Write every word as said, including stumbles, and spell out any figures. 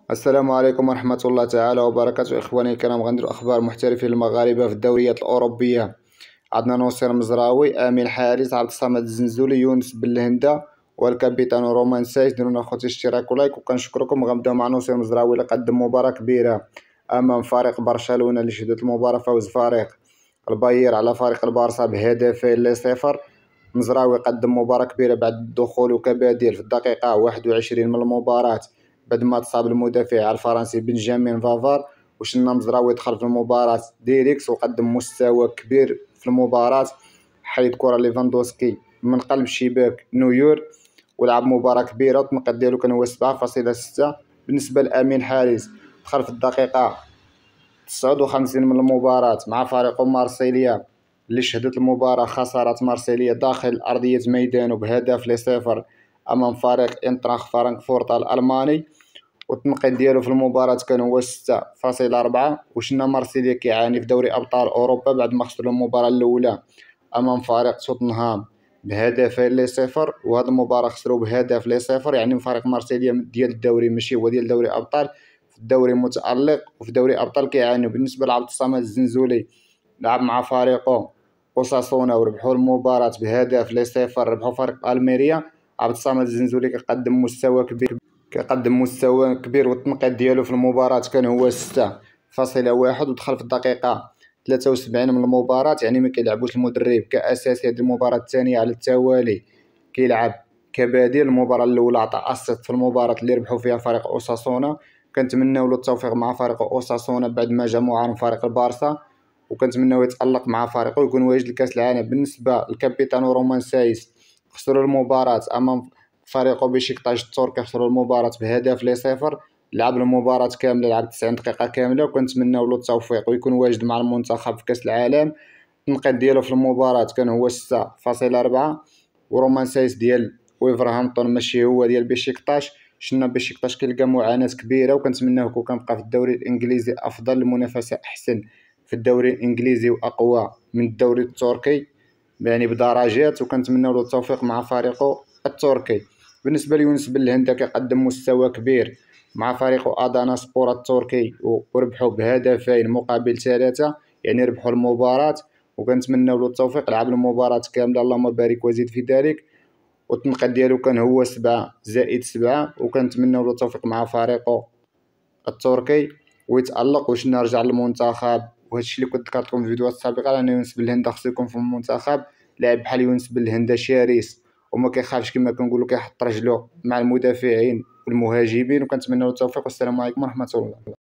السلام عليكم ورحمة الله تعالى وبركاته. إخواني الكرام، غنديروا أخبار محترفين المغاربة في الدوريات الأوروبية. عندنا نصير مزراوي، أمين حارس، عبد الصمد الزنزولي، يونس بلهندا والكابيتان رومان سايس. ديروا لنا خوتي اشتراك ولايك وكنشكركم. غنبداو مع نصير مزراوي اللي قدم مباراة كبيرة أمام فريق برشلونة اللي شهدت المباراة فوز فريق الباير على فريق البارسا بهدفين لصفر. مزراوي قدم مباراة كبيرة بعد الدخول كبديل في الدقيقة واحد وعشرين من المباراة بعد ما تصاب المدافع الفرنسي بنجامين فافار. وشنا مزراوي دخل في المباراة ديريكس وقدم مستوى كبير في المباراة، حيد كرة ليفاندوسكي من قلب الشباك نويور ولعب مباراة كبيرة والتنقيط ديالو كان هو سبعة فاصلة ستة. بالنسبة لأمين حارس دخل في الدقيقة تسعة وخمسين من المباراة مع فريق مارسيليا اللي شهدت المباراة خسارة مارسيليا داخل أرضية ميدانو بهدف لصفر أمام فريق إنتراخ فرانكفورت الألماني. والتنقيط ديالو في المباراة كان هو ستة فاصلة أربعة. وشنا مارسيليا كيعاني في دوري أبطال أوروبا بعد ما خسروا المباراة الأولى أمام فريق توتنهام بهدفين لصفر، وهذه المباراة خسروا بهدف لصفر. يعني فريق مارسيليا ديال الدوري ماشي هو ديال دوري أبطال، في الدوري متألق وفي دوري أبطال كيعانيو. بالنسبة لعبد الصمد الزنزولي لعب مع فريقه أوساسونا وربحوا المباراة بهدف لصفر، ربحوا فريق ألميريا. عبد الصمد الزنزولي كيقدم مستوى كبير كيقدم مستوى كبير والتنقيط ديالو في المباراة كان هو ستة فاصلة واحد. ودخل في الدقيقة ثلاثة وسبعين من المباراة، يعني ما كيلعبوش المدرب كأساسي. هذه المباراة الثانية على التوالي كيلعب كبديل. المباراة الأولى عطى أسيست في المباراة اللي ربحوا فيها فريق أوساسونا. كنتمناو له التوفيق مع فريق أوساسونا بعد ما جا معاهم فريق البارسا، وكنتمناو يتألق مع فريقه ويكون واجد لكأس العالم. بالنسبة للكابيتان رومان سايس خسروا المباراة أمام فريقه بشكتاش التركي، خسروا المباراة بهدف لصفر. لعب المباراة كاملة، لعب تسعين دقيقة كاملة، وكنتمناو له التوفيق ويكون واجد مع المنتخب في كأس العالم. التنقيط ديالو في المباراة كان هو ستة فاصلة أربعة. ورومان سايس ديال ويفرهامبتون ماشي هو ديال بشكتاش. شنا بشكتاش كيلقى معاناة كبيرة، وكنتمناه يكون كنبقى في الدوري الإنجليزي أفضل، المنافسة أحسن في الدوري الإنجليزي وأقوى من الدوري التركي يعني بدرجات، وكنتمناو له التوفيق مع فريقه التركي. بالنسبة ليونس بلهندا كيقدم مستوى كبير مع فريقه أدانا سبور التركي وربحوا بهدفين مقابل ثلاثة، يعني ربحوا المباراة. وكنتمناو له التوفيق، لعب المباراة كاملة اللهم بارك وزيد في ذلك. والتنقيط ديالو كان هو سبعة زائد سبعة، وكنتمناو له التوفيق مع فريقه التركي ويتألق واش نرجع للمنتخب. وهادشي اللي كنت ذكرت لكم في الفيديوهات السابقة، لأن يونس بلهندا خصو يكون في المنتخب. لاعب بحال يونس بلهندا شرس وما كيخافش كما كنقولوا، كيحط رجلو مع المدافعين والمهاجمين. وكنتمناو التوفيق والسلام عليكم ورحمة الله.